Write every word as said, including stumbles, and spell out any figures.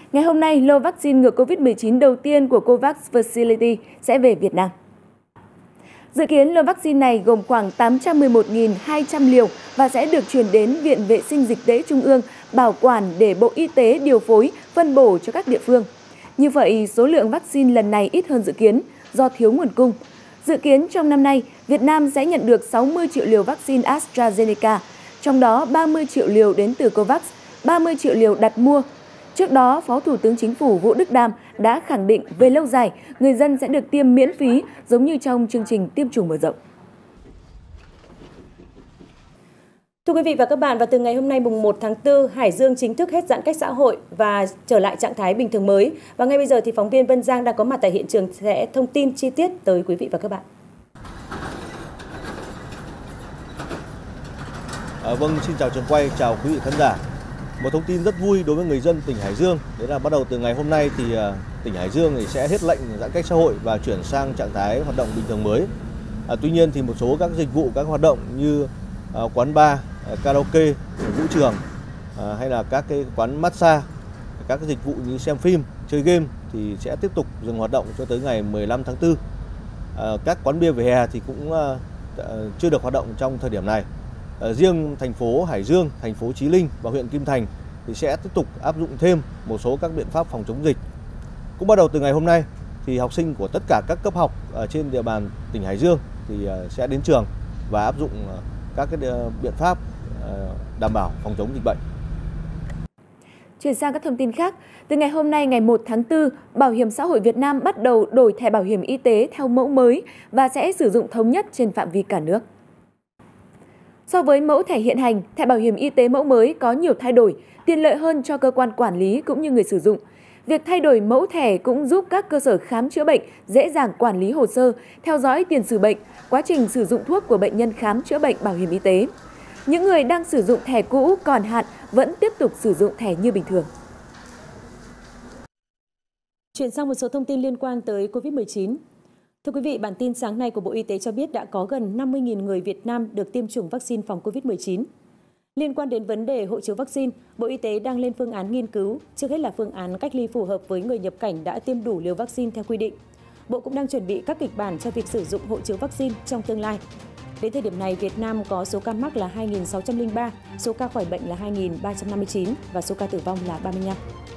Ngày hôm nay, lô vaccine ngừa Covid mười chín đầu tiên của COVAX Facility sẽ về Việt Nam. Dự kiến lô vaccine này gồm khoảng tám trăm mười một nghìn hai trăm liều và sẽ được chuyển đến Viện Vệ sinh Dịch tễ Trung ương bảo quản để Bộ Y tế điều phối, phân bổ cho các địa phương. Như vậy, số lượng vaccine lần này ít hơn dự kiến do thiếu nguồn cung. Dự kiến trong năm nay, Việt Nam sẽ nhận được sáu mươi triệu liều vaccine AstraZeneca, trong đó ba mươi triệu liều đến từ COVAX, ba mươi triệu liều đặt mua. Trước đó, Phó Thủ tướng Chính phủ Vũ Đức Đam đã khẳng định về lâu dài, người dân sẽ được tiêm miễn phí giống như trong chương trình tiêm chủng mở rộng. Thưa quý vị và các bạn, và từ ngày hôm nay mùng một tháng tư, Hải Dương chính thức hết giãn cách xã hội và trở lại trạng thái bình thường mới. Và ngay bây giờ thì phóng viên Vân Giang đang có mặt tại hiện trường sẽ thông tin chi tiết tới quý vị và các bạn. À, vâng, xin chào trường quay, chào quý vị khán giả. Một thông tin rất vui đối với người dân tỉnh Hải Dương, đấy là bắt đầu từ ngày hôm nay thì uh, tỉnh Hải Dương thì sẽ hết lệnh giãn cách xã hội và chuyển sang trạng thái hoạt động bình thường mới. À, tuy nhiên thì một số các dịch vụ, các hoạt động như uh, quán bar, uh, karaoke, vũ trường uh, hay là các cái quán massage, các cái dịch vụ như xem phim, chơi game thì sẽ tiếp tục dừng hoạt động cho tới ngày mười lăm tháng tư. Uh, các quán bia vỉa hè thì cũng uh, chưa được hoạt động trong thời điểm này. À, riêng thành phố Hải Dương, thành phố Chí Linh và huyện Kim Thành thì sẽ tiếp tục áp dụng thêm một số các biện pháp phòng chống dịch. Cũng bắt đầu từ ngày hôm nay thì học sinh của tất cả các cấp học ở trên địa bàn tỉnh Hải Dương thì sẽ đến trường và áp dụng các cái biện pháp đảm bảo phòng chống dịch bệnh. Chuyển sang các thông tin khác, từ ngày hôm nay ngày một tháng tư, Bảo hiểm xã hội Việt Nam bắt đầu đổi thẻ bảo hiểm y tế theo mẫu mới và sẽ sử dụng thống nhất trên phạm vi cả nước. So với mẫu thẻ hiện hành, thẻ bảo hiểm y tế mẫu mới có nhiều thay đổi, tiện lợi hơn cho cơ quan quản lý cũng như người sử dụng. Việc thay đổi mẫu thẻ cũng giúp các cơ sở khám chữa bệnh dễ dàng quản lý hồ sơ, theo dõi tiền sử bệnh, quá trình sử dụng thuốc của bệnh nhân khám chữa bệnh bảo hiểm y tế. Những người đang sử dụng thẻ cũ còn hạn vẫn tiếp tục sử dụng thẻ như bình thường. Chuyển sang một số thông tin liên quan tới Covid mười chín. Thưa quý vị, bản tin sáng nay của Bộ Y tế cho biết đã có gần năm mươi nghìn người Việt Nam được tiêm chủng vaccine phòng Covid mười chín. Liên quan đến vấn đề hộ chiếu vaccine, Bộ Y tế đang lên phương án nghiên cứu, trước hết là phương án cách ly phù hợp với người nhập cảnh đã tiêm đủ liều vaccine theo quy định. Bộ cũng đang chuẩn bị các kịch bản cho việc sử dụng hộ chiếu vaccine trong tương lai. Đến thời điểm này, Việt Nam có số ca mắc là hai nghìn sáu trăm lẻ ba, số ca khỏi bệnh là hai nghìn ba trăm năm mươi chín và số ca tử vong là ba mươi lăm.